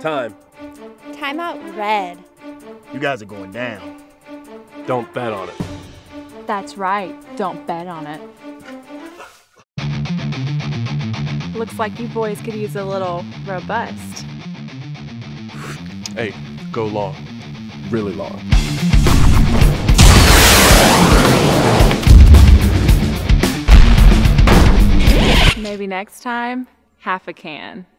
time. Timeout red. You guys are going down. Don't bet on it. That's right, don't bet on it. Looks like you boys could use a little robust. Hey, go long. Really long. Maybe next time, half a can.